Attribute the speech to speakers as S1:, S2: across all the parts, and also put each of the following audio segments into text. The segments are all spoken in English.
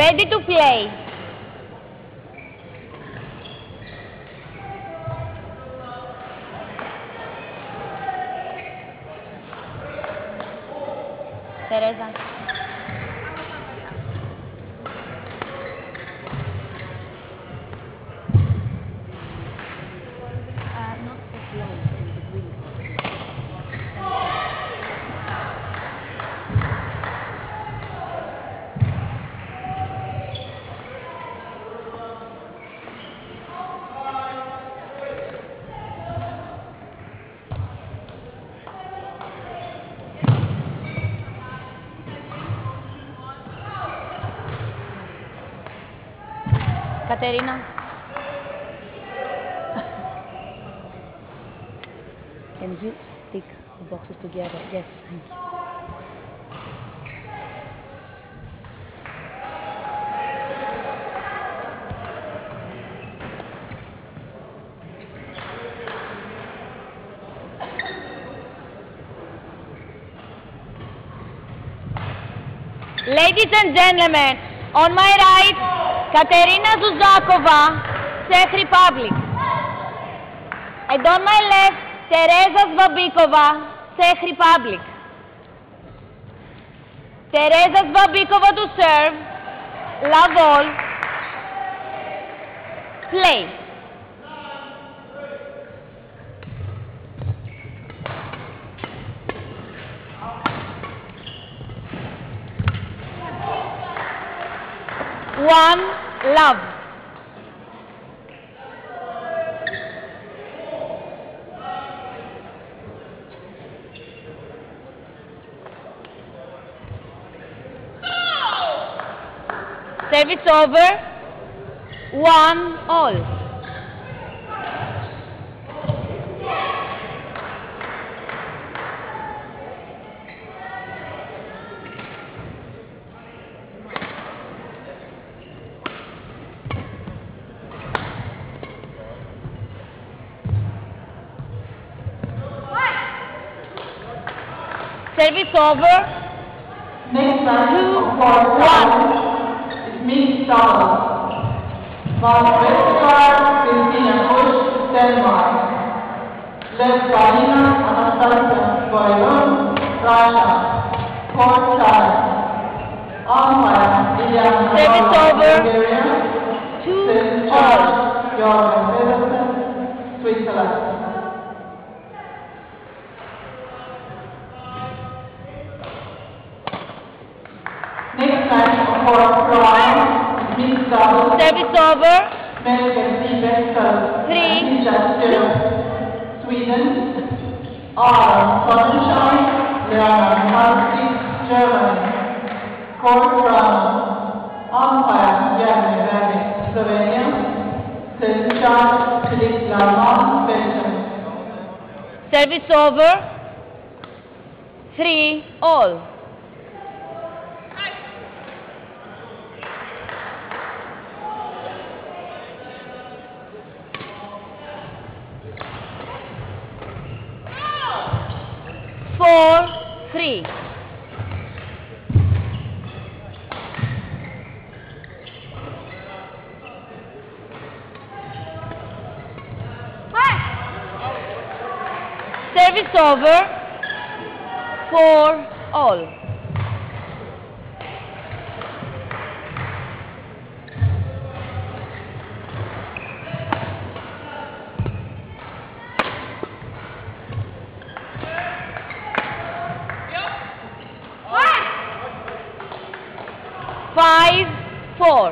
S1: Ready to play. Teresa. Katerina. Can you stick the boxes together? Yes, thank you. Ladies and gentlemen, on my right, Katerina Zuzakova, Czech Republic. And on my left, Teresa Zvabikova, Czech Republic. Teresa Zvabikova to serve, love all, play. One, love. Service over. 1-all. Service over.
S2: Next match for 1 is mixed doubles. Northwestern Christina Bush, Denmark. Left Galina Anastasia Goylon, Russia. Court time. Umpire Liliana
S1: Service over.
S2: Bulgaria.
S1: 2-all.
S2: Jorgen Pedersen, Switzerland. Next match for Florence, mixed doubles.
S1: Service over.
S2: Melker Sivester,
S1: 3-2.
S2: Sweden. R. Sonnenschein, Leonard Martic, Germany. Court round. Umpire Jan Verbeek, Slovenia. Set charge Philippe Lamont, Belgium.
S1: Service over. 3-all. Four, 3. Service over. 4-all. Five, 4.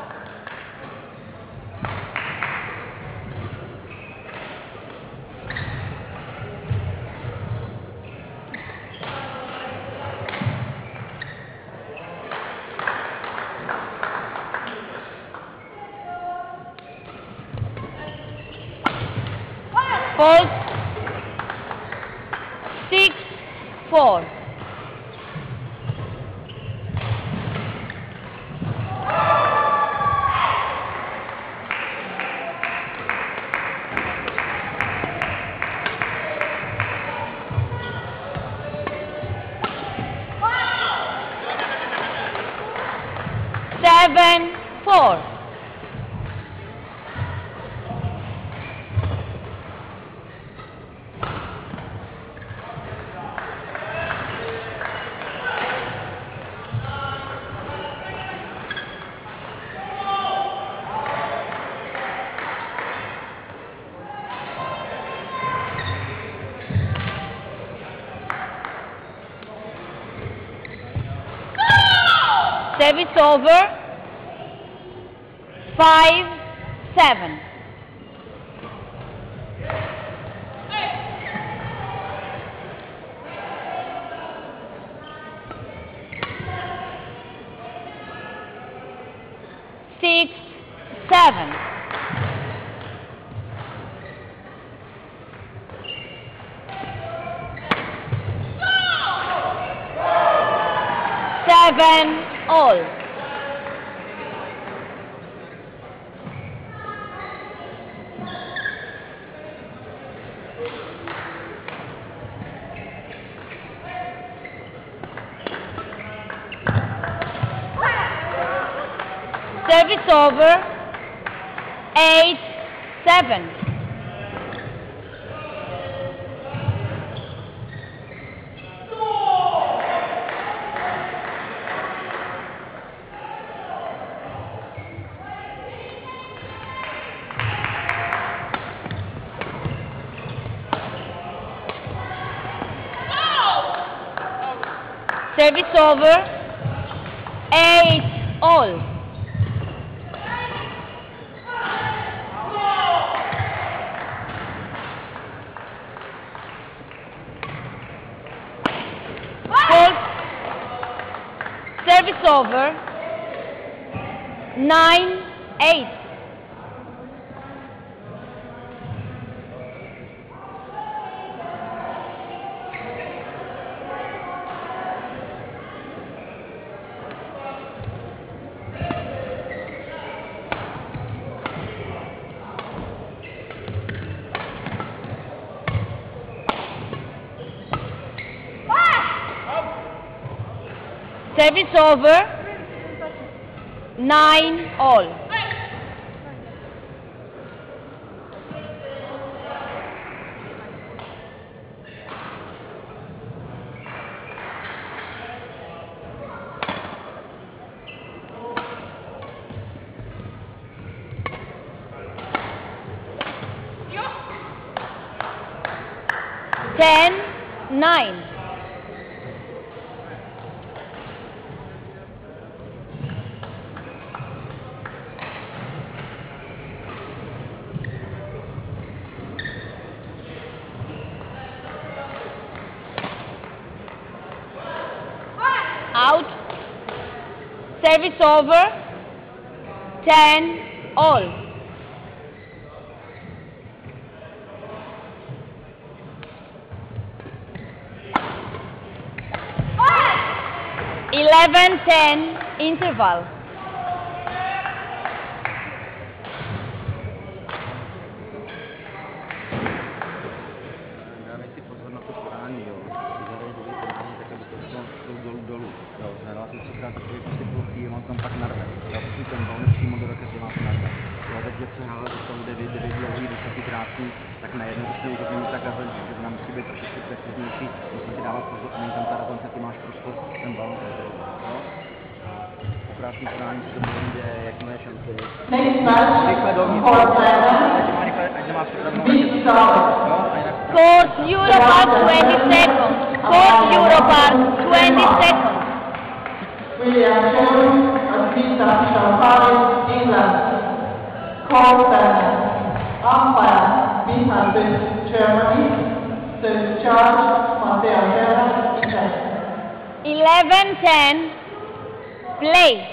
S1: False. 6-4. Seven. 11-4. Service over. 5-7. Six, 7. Seven all. Service over. 8-7. Service over. 8-all. Service over. 9-8. Service over. 9-all. Ten, 9. Out. Service over. 10-all. Eleven, 10 interval.
S3: Dávej si pozor na to podání, jo. Zadej druhý podání, tak aby to šlo dolů. Jo, zahrál jsem třikrát takový prostě plochý, mám tam pak narve. Já prostě ten balon přímo do rakety mám narve. Jo, teď jak se hrála, to jsou 9 dlouhý, 10 krátný, tak najednou už to není tak razem, že nám musí být trošičku preciznější, musím si dávat pozor, a není tam ta razence, ty máš prostor, ten balon rozdělil. Krásný podání se tomu jde, jak má šance. Rychle dovnitř. Ať nemá připravenou raketu.
S1: Court Europark 20 seconds. Court Europark 20 seconds.
S2: William Sherwood and Peter Shalfari, England. Court 7. Umpire, Behind Germany. The charge, Matteo Herrera, Italy.
S1: 11-10. Play.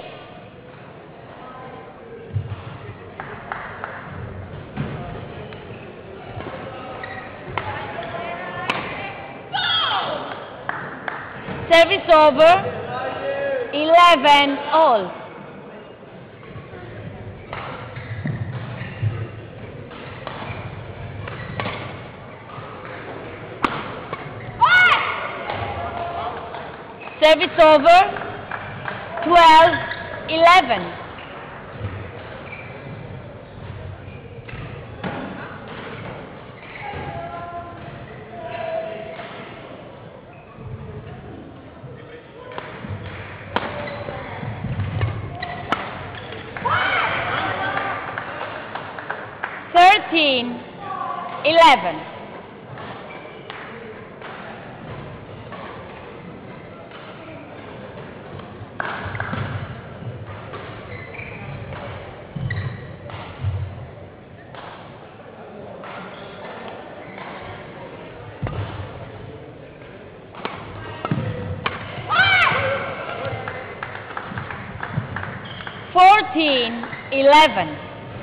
S1: Service over. 11-all. Service over. 12-11. 11. Fourteen, 11.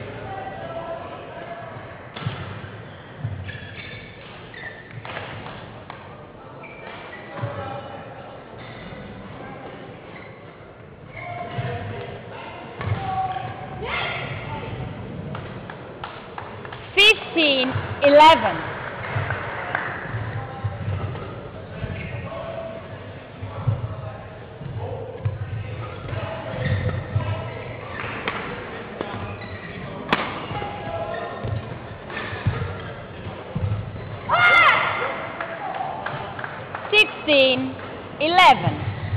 S1: Fifteen, 11. Sixteen, 11.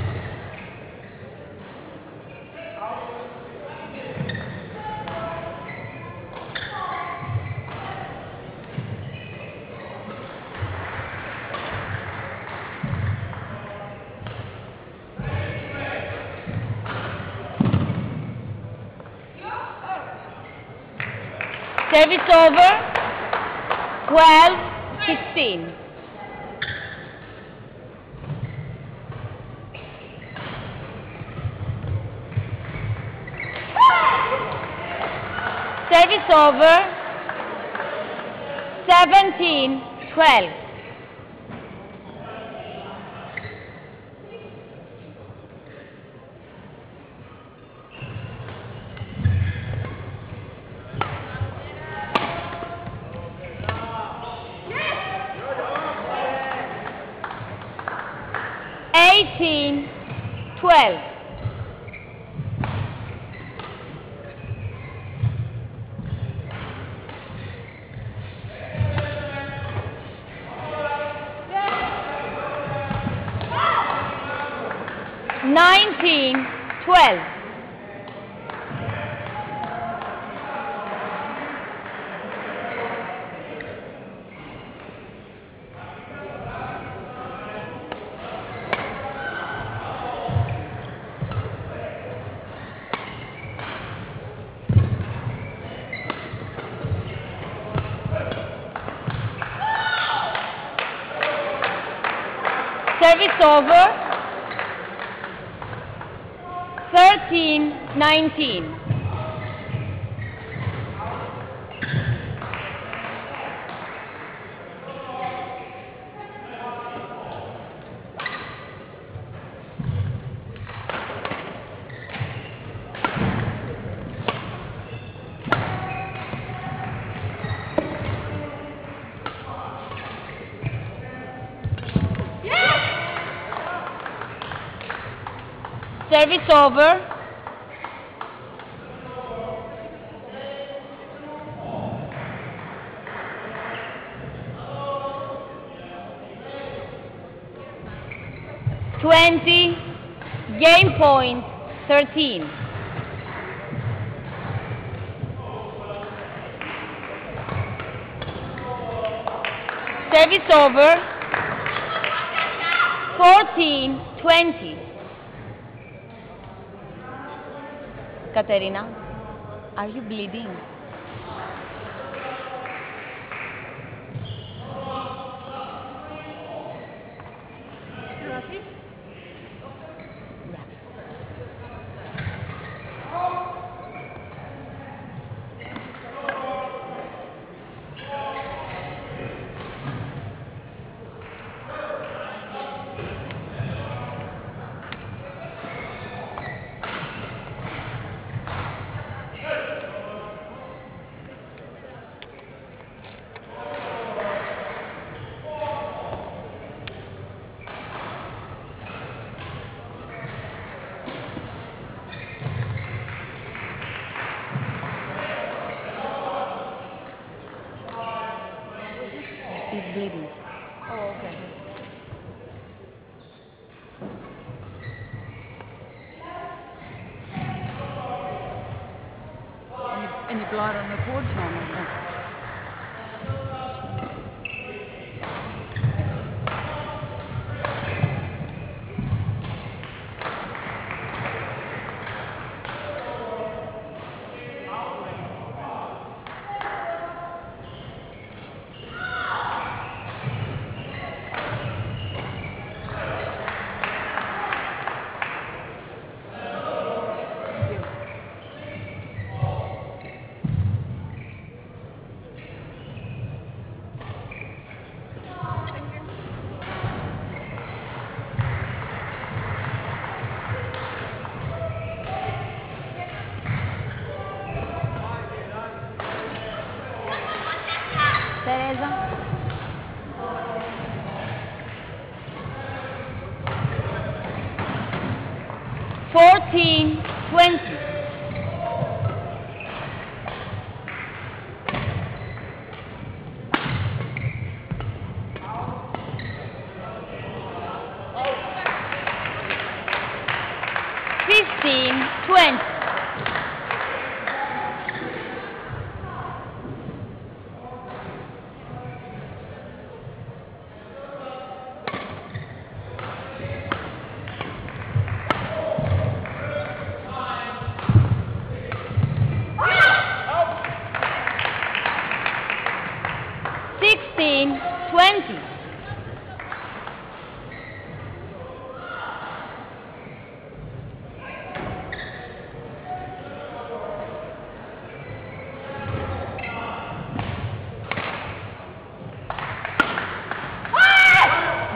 S1: Service over. 12-16. Service over. 17-12. Eighteen, 12. Nineteen, 12. Service over. 13-19. Service over. 20, game point 13. Service over. 14-20. Katerina, are you bleeding? He's bleeding. Oh, okay.
S4: Any blood on the board, Tom?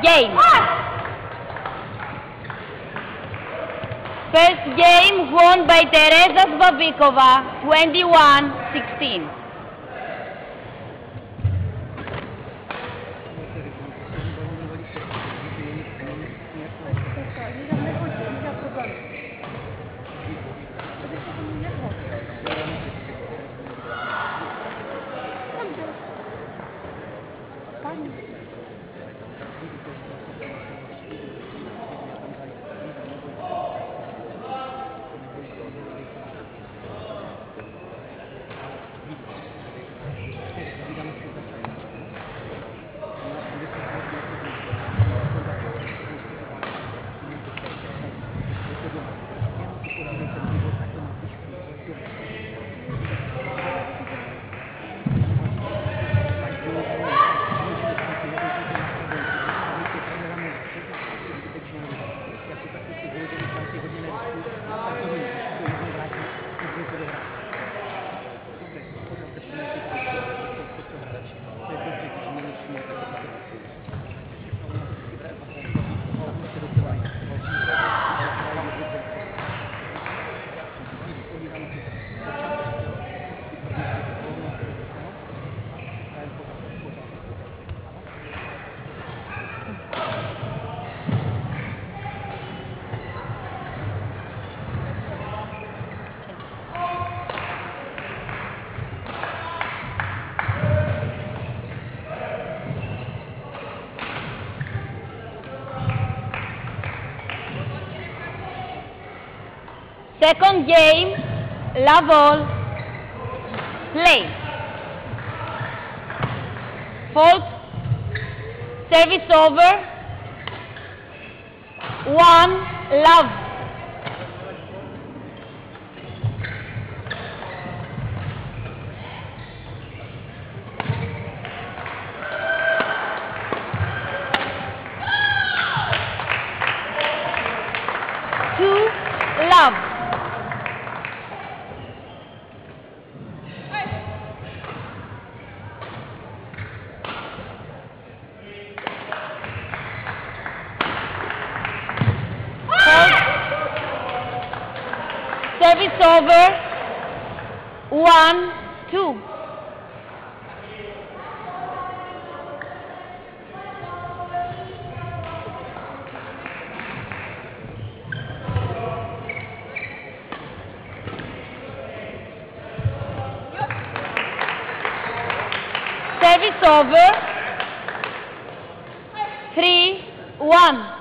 S1: Game. First game won by Tereza Zvabikova, 21-16. Second game, la ball, play. Fault, service over, 1, love. Two, love. Service over, 1, 2. Service over, 3, 1.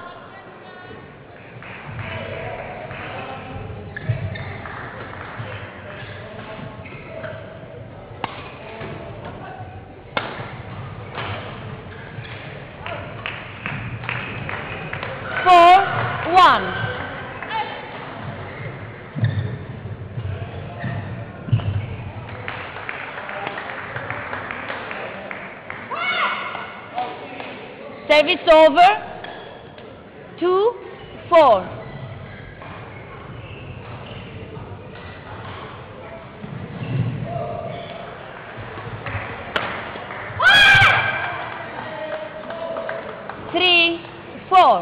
S1: Service over, 2, 4. Three, 4.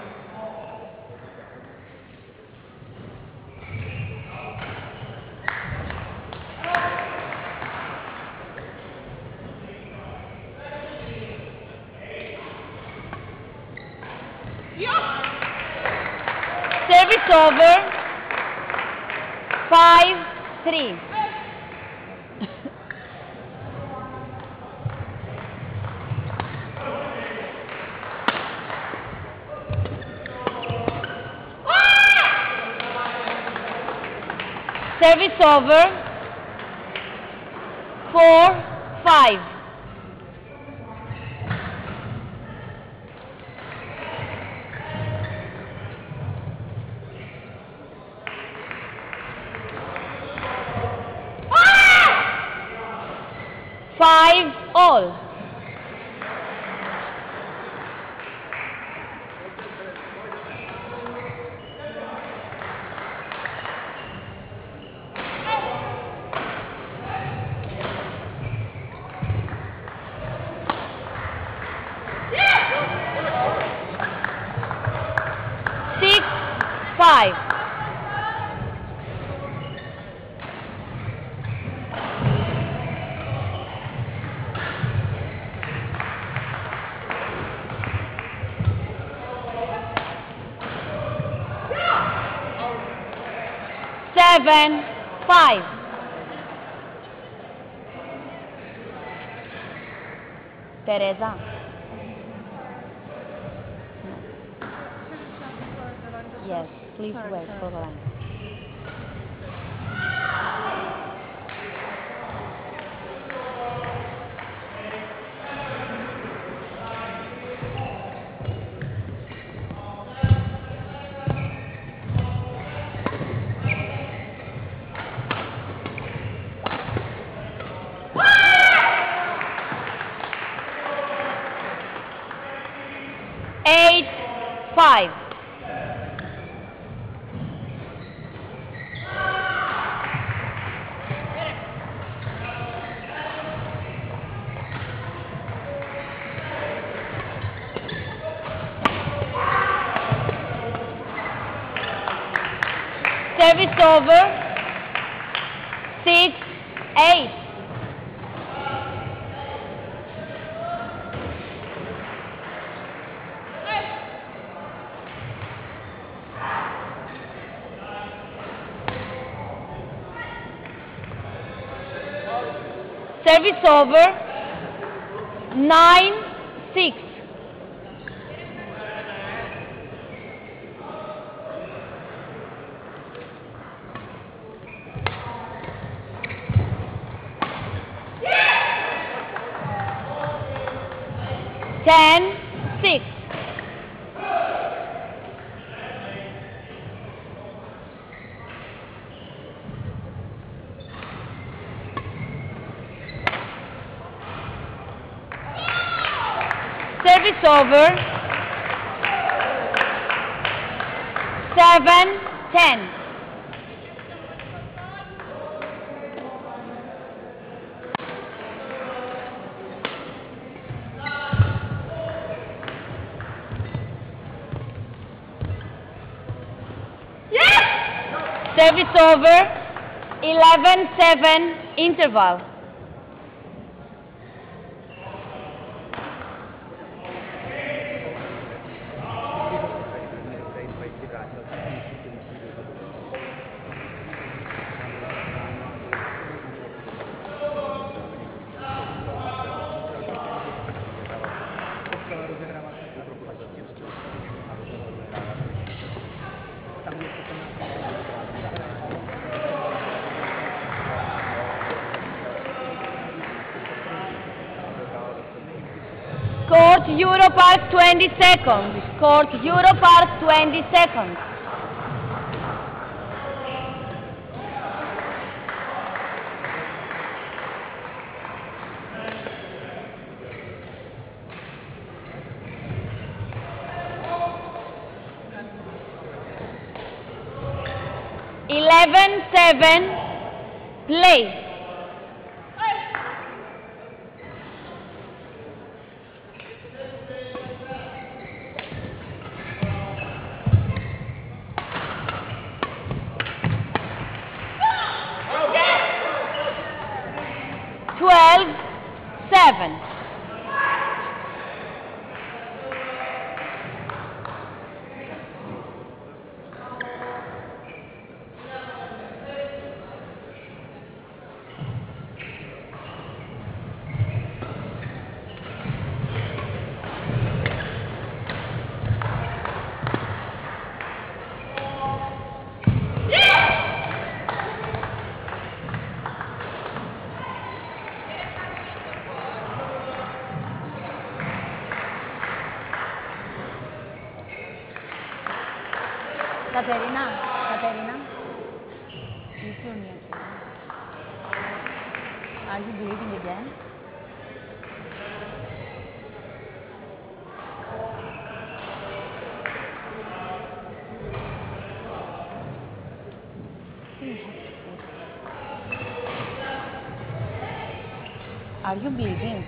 S1: Service over, 5, 3. Service over, 4, 5. Five all. Yeah! 7-5. Teresa. Yes, please wait for the line. Eight, 5. Service over. 6-8. Service over. 9-6. Ten, 6. Service over. 7-10. Service over. 11-7 interval. Court Europark 20 seconds. Court Europark 20 seconds. Eleven, 7. Play. Twelve, 7. Katerina, you tune me. Are you bleeding again? Are you bleeding?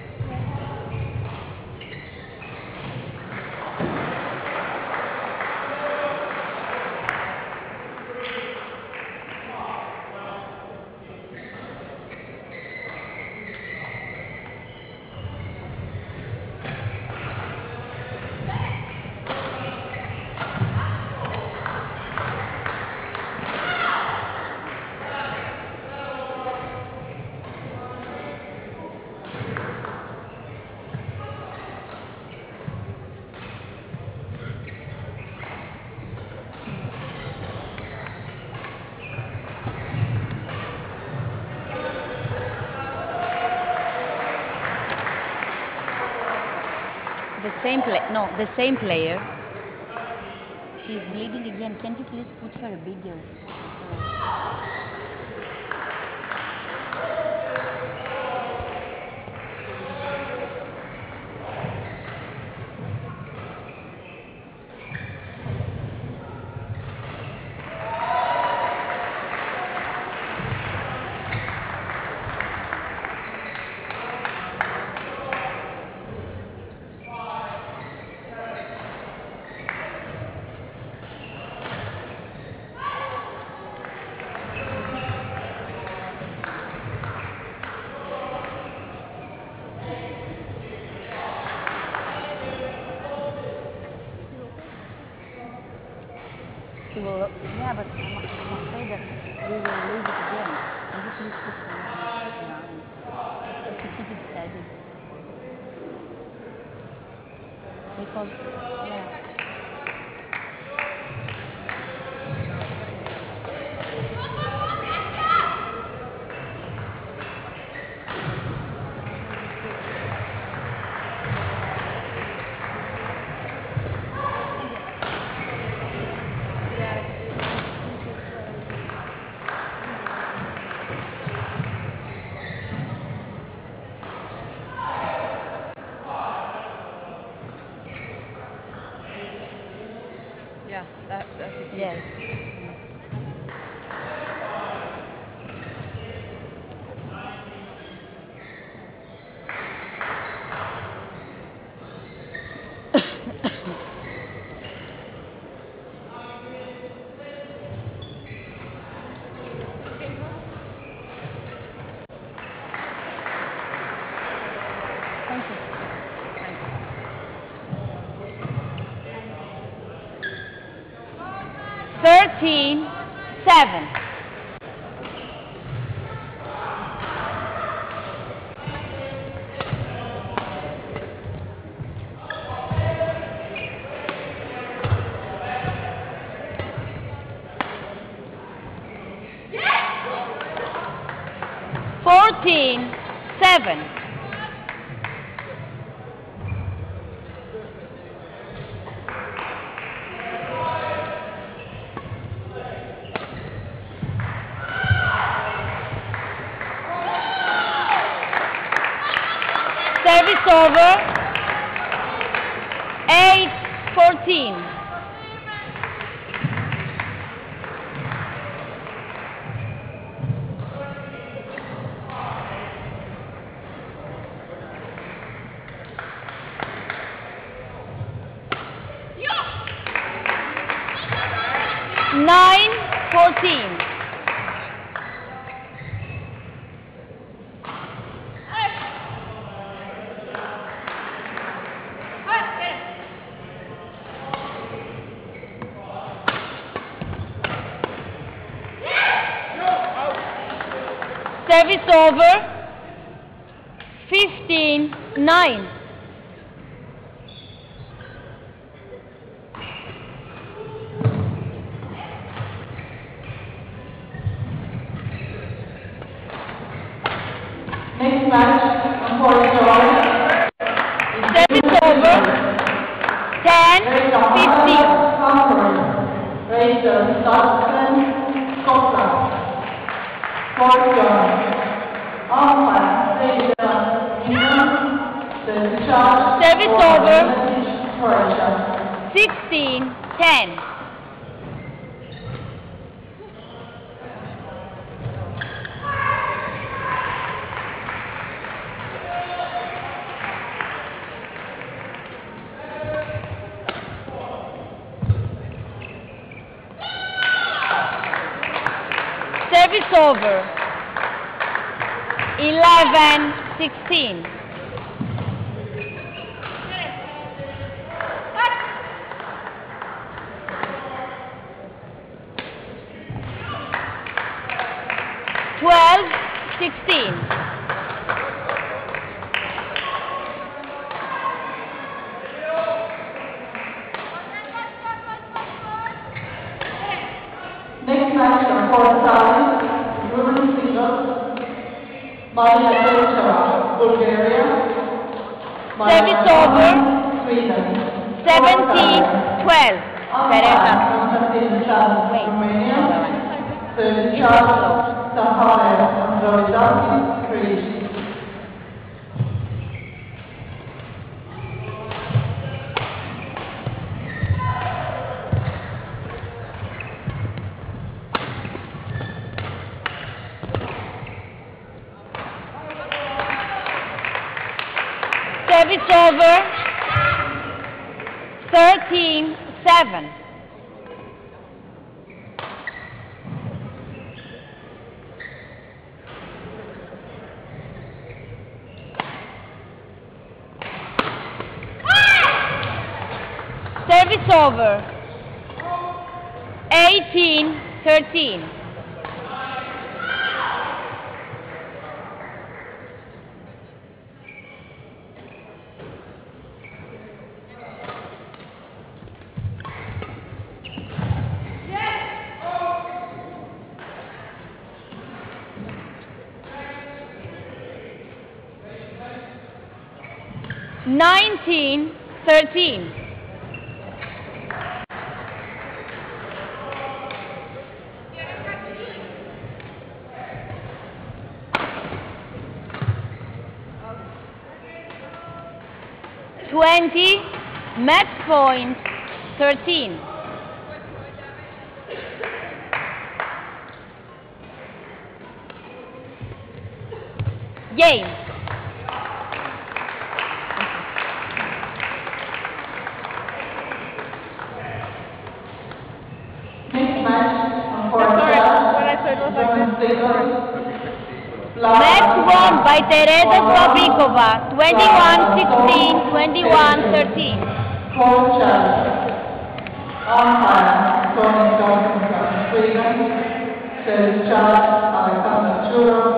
S1: The same player. She's bleeding again. Can you please put her a bigger? Well, yeah, but I'm afraid that we will lose it again. And this is just to keep it steady. Because, yeah.
S4: Yeah, that's it.
S1: Yes. Thank you. 13-7. Fourteen, 7. Service over. 8-14. Nine, 14. Service over. 15-9.
S2: Next match, for George.
S1: Service over. 10-15.
S2: Rachel Dodson, Scotland. For George. Umpire, Rachel England. The charge
S1: Service
S2: over.
S1: over. 16-10. Service over. 11-16. Twelve, 16.
S2: Next match, for Saudi, women's singles. Maria Bulgaria.
S1: Service over.
S2: Sweden.
S1: 17-12. Teresa.
S2: Konstantin Charles,
S1: Wait.
S2: Romania.
S1: It's
S2: Service
S1: too
S2: charge,
S1: slow.
S2: Sahara, Androidaki, Greece.
S1: Service over. 13-7. Service over. 18-13. Nineteen, 13. Match point, 13. Game.
S2: Next match on court
S4: Sorry,
S2: side,
S4: what I said was like
S2: women's
S4: this.
S2: singles.
S1: Match won by Teresa Babikova, 21-16, 21-13.
S2: Court side. Umpire, Tony Johnson from Sweden. Service charge, Alexander Churro,